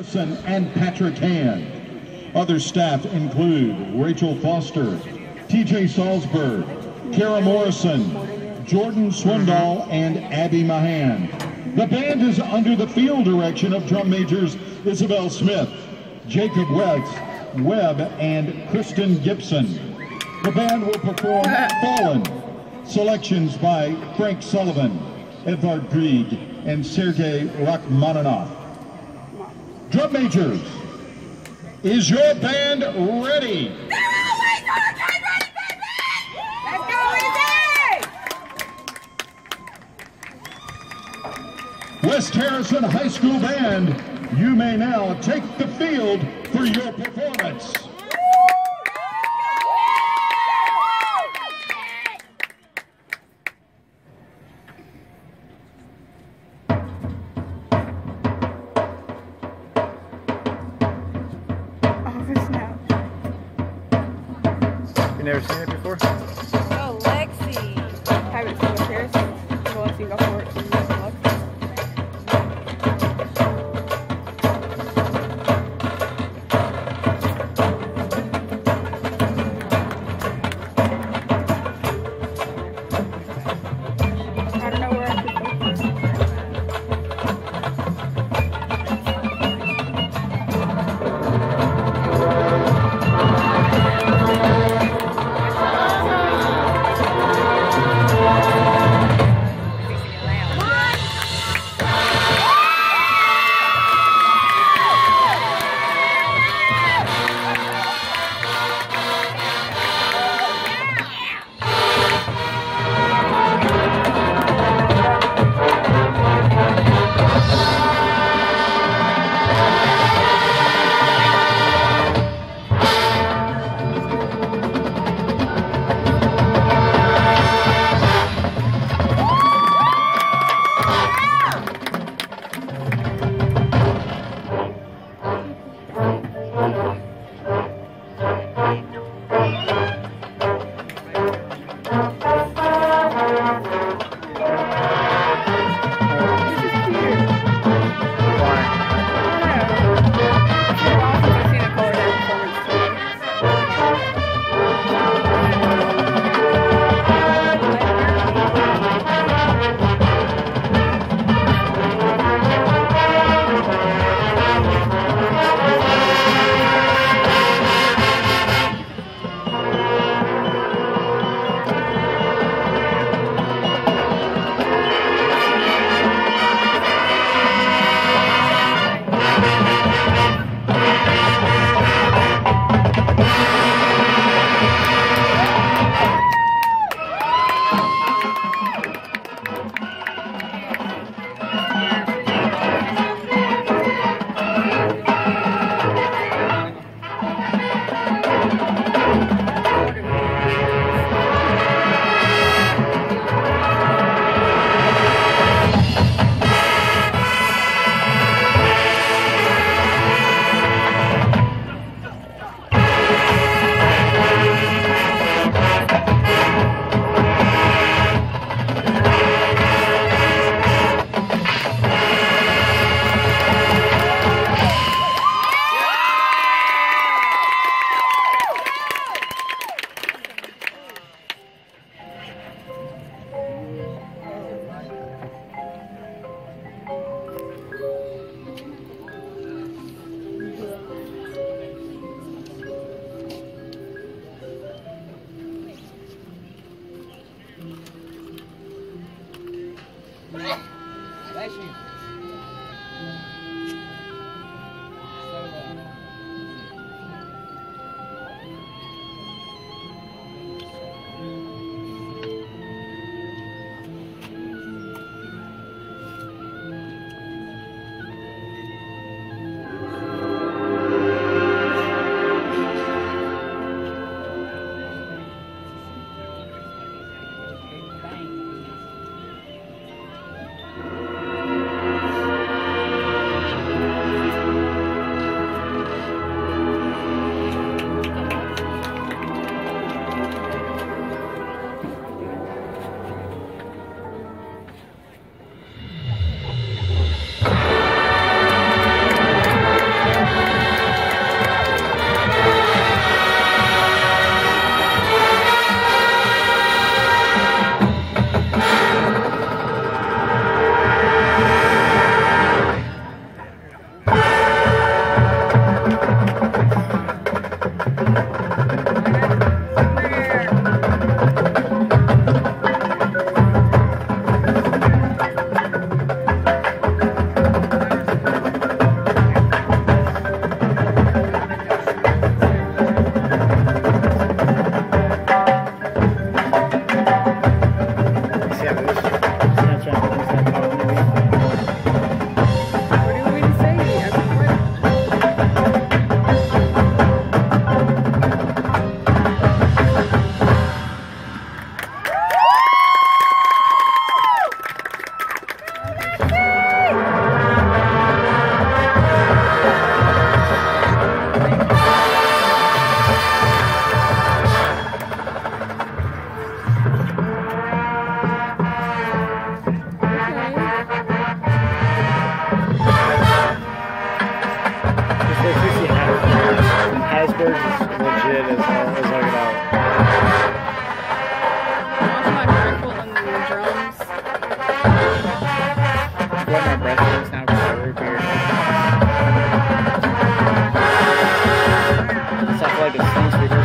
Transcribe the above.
Gibson, and Patrick Hand. Other staff include Rachel Foster, TJ Salzberg, Kara Morrison, Jordan Swindoll, and Abby Mahan. The band is under the field direction of drum majors Isabel Smith, Jacob Webb, and Kristen Gibson. The band will perform Fallen, selections by Frank Sullivan, Edvard Grieg, and Sergei Rachmaninoff. Drum majors, is your band ready? They're always hurricane ready, baby! Let's go, Easy! West Harrison High School Band, you may now take the field for your performance. You never seen it before? Oh, Lexi! Haven't seen the Paris. I've only seen Gulfport. I don't know where I could go. like the screen speaker.